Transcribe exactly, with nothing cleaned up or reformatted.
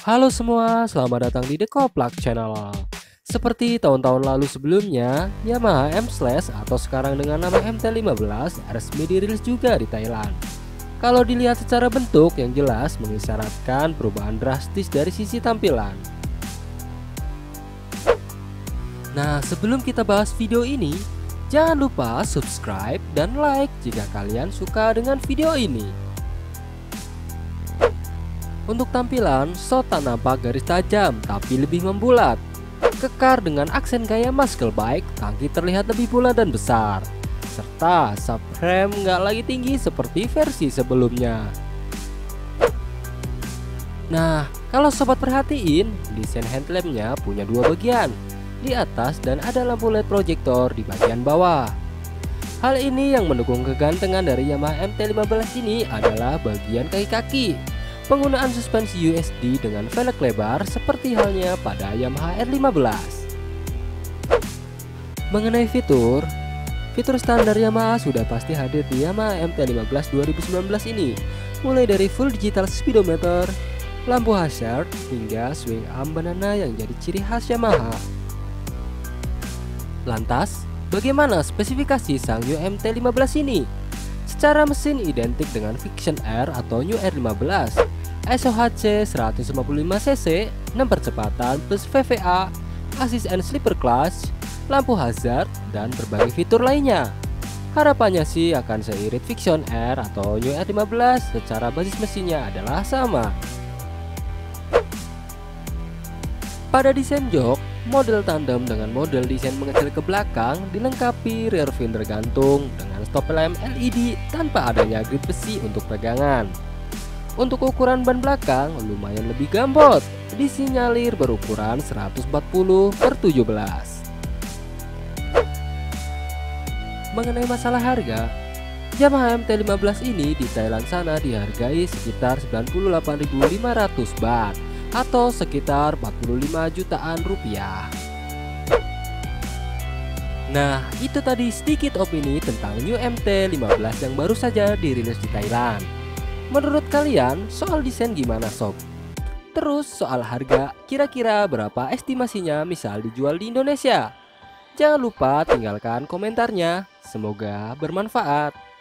Halo semua, selamat datang di The Koplak Channel. Seperti tahun-tahun lalu sebelumnya, Yamaha M-Slash atau sekarang dengan nama M T lima belas resmi dirilis juga di Thailand. Kalau dilihat secara bentuk yang jelas mengisyaratkan perubahan drastis dari sisi tampilan. Nah, sebelum kita bahas video ini, jangan lupa subscribe dan like jika kalian suka dengan video ini. Untuk tampilan, shot tak nampak garis tajam tapi lebih membulat. Kekar dengan aksen gaya muscle bike, tangki terlihat lebih bulat dan besar. Serta subframe nggak lagi tinggi seperti versi sebelumnya. Nah, kalau sobat perhatiin, desain headlampnya punya dua bagian, di atas dan ada lampu L E D proyektor di bagian bawah. Hal ini yang mendukung kegantengan dari Yamaha M T lima belas ini adalah bagian kaki-kaki. Penggunaan suspensi U S D dengan velg lebar seperti halnya pada Yamaha R lima belas. Mengenai fitur, fitur standar Yamaha sudah pasti hadir di Yamaha M T lima belas dua ribu sembilan belas ini, mulai dari full digital speedometer, lampu hazard, hingga swing arm banana yang jadi ciri khas Yamaha. Lantas, bagaimana spesifikasi sang New M T lima belas ini? Secara mesin identik dengan Vision R atau New R lima belas, S O H C seratus lima puluh lima cc, enam percepatan plus V V A, assist and slipper clutch, lampu hazard, dan berbagai fitur lainnya. Harapannya sih akan seirit Vision R atau New R lima belas secara basis mesinnya adalah sama. Pada desain jok, model tandem dengan model desain mengecil ke belakang dilengkapi rear fender gantung dengan stop lamp L E D tanpa adanya grip besi untuk pegangan. Untuk ukuran ban belakang lumayan lebih gambot, disinyalir berukuran seratus empat puluh per tujuh belas. Mengenai masalah harga, Yamaha M T lima belas ini di Thailand sana dihargai sekitar sembilan puluh delapan ribu lima ratus baht atau sekitar empat puluh lima jutaan rupiah. Nah, itu tadi sedikit opini tentang New M T lima belas yang baru saja dirilis di Thailand. Menurut kalian, soal desain gimana sob? Terus soal harga, kira-kira berapa estimasinya misal dijual di Indonesia? Jangan lupa tinggalkan komentarnya. Semoga bermanfaat.